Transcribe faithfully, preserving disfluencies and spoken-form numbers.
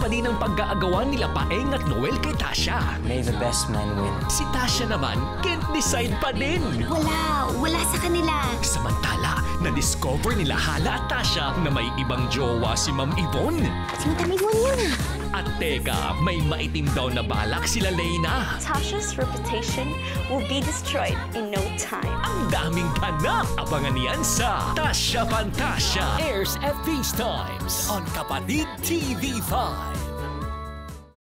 pa din ang pag-aagawan nila Paeng at Noel kay Tasya. May the best man win. Si Tasya naman, can't decide pa din. Wala, wala sa kanila. Samantala, na-discover nila Hala at Tasya na may ibang jowa si Ma'am Yvonne. Sino tamig mo yun? At teka, may maitim daw na balak sila Leyna. Tasya's reputation will be destroyed in no time. Ang daming ganap! Abangan niyan sa Tasya Fantasya. Airs at these times on Kapatid T V five.